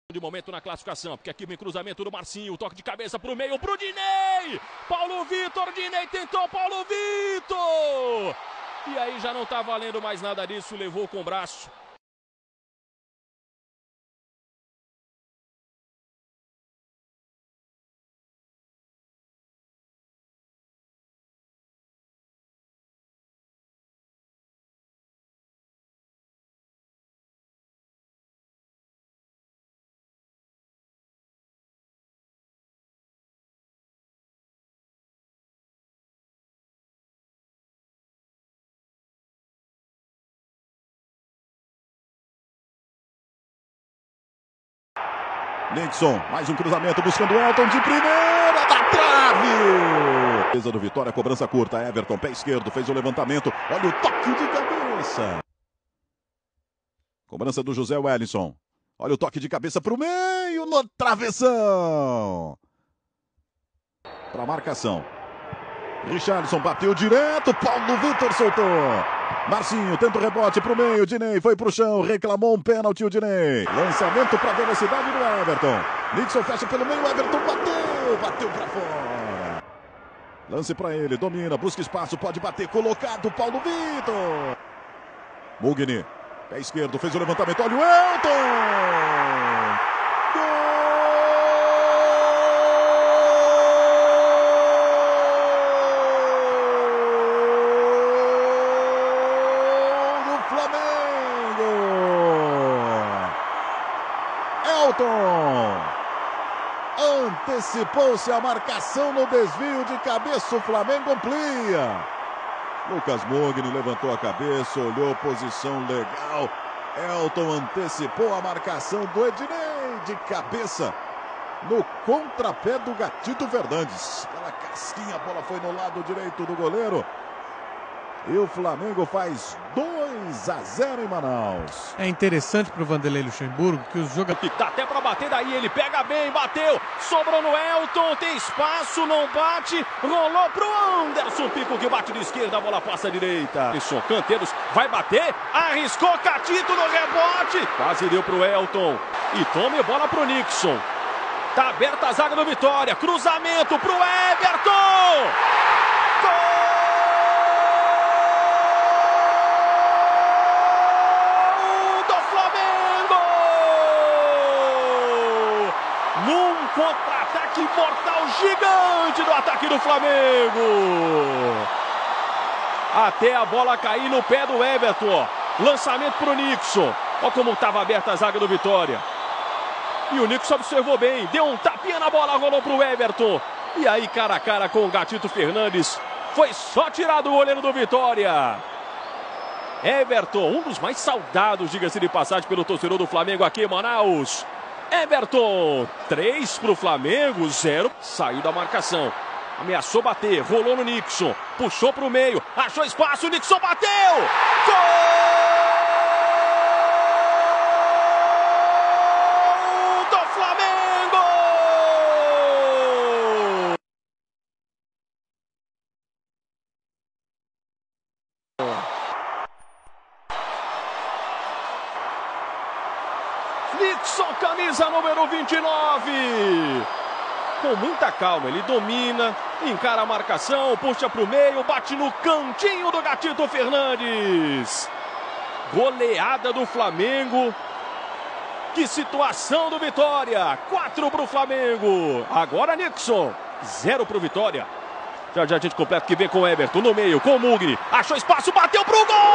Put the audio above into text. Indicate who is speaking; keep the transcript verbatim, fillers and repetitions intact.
Speaker 1: De momento na classificação, porque aqui vem cruzamento do Marcinho, toque de cabeça pro meio, pro Dinei! Paulo Vitor, Dinei tentou, Paulo Vitor! E aí já não tá valendo mais nada disso, levou com o braço.
Speaker 2: Nixon, mais um cruzamento buscando o Elton de primeira, da trave! Defesa do Vitória, cobrança curta, Everton, pé esquerdo, fez o levantamento, olha o toque de cabeça. Cobrança do José Wellington, olha o toque de cabeça para o meio, no travessão. Para marcação. Richarlison bateu direto, Paulo Vitor soltou. Marcinho tenta o rebote pro meio, Dinei foi pro chão, reclamou um pênalti o Dinei. Lançamento pra velocidade do Everton. Nixon fecha pelo meio, Everton bateu, bateu pra fora. Lance pra ele, domina, busca espaço, pode bater, colocado, Paulo Vitor. Mugni, pé esquerdo, fez o levantamento, olha o Elton. Elton antecipou-se a marcação no desvio de cabeça, o Flamengo amplia. Lucas Mugni levantou a cabeça, olhou, posição legal. Elton antecipou a marcação do Ednei de cabeça no contrapé do Gatito Fernandes. Pela casquinha, a bola foi no lado direito do goleiro. E o Flamengo faz dois a zero em Manaus.
Speaker 3: É interessante para o Vanderlei Luxemburgo que os jogadores...
Speaker 1: Tá até para bater daí, ele pega bem, bateu, sobrou no Elton, tem espaço, não bate, rolou pro Anderson Pico que bate de esquerda, a bola passa à direita. Isso, Canteiros vai bater, arriscou, Catito no rebote, quase deu pro Elton. E tome bola pro Nixon. Tá aberta a zaga do Vitória, cruzamento pro Everton! Gol! Num contra-ataque mortal gigante do ataque do Flamengo. Até a bola cair no pé do Everton. Lançamento para o Nixon. Olha como estava aberta a zaga do Vitória. E o Nixon observou bem. Deu um tapinha na bola, rolou para o Everton. E aí, cara a cara com o Gatito Fernandes. Foi só tirar do goleiro do Vitória. Everton, um dos mais saudados, diga-se de passagem, pelo torcedor do Flamengo aqui em Manaus. Everton, três para o Flamengo, zero. Saiu da marcação, ameaçou bater, rolou no Nixon, puxou para o meio, achou espaço, o Nixon bateu! Gol do Flamengo! Nixon, camisa número vinte e nove. Com muita calma, ele domina, encara a marcação, puxa para o meio, bate no cantinho do Gatito Fernandes. Goleada do Flamengo. Que situação do Vitória. quatro para o Flamengo. Agora Nixon, zero para o Vitória. Já já a gente completa que vem com o Everton no meio, com o Mugni. Achou espaço, bateu pro gol!